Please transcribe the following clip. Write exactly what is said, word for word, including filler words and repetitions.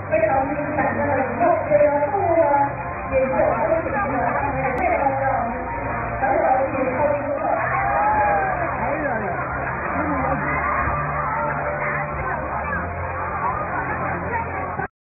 非常感恩的以后这个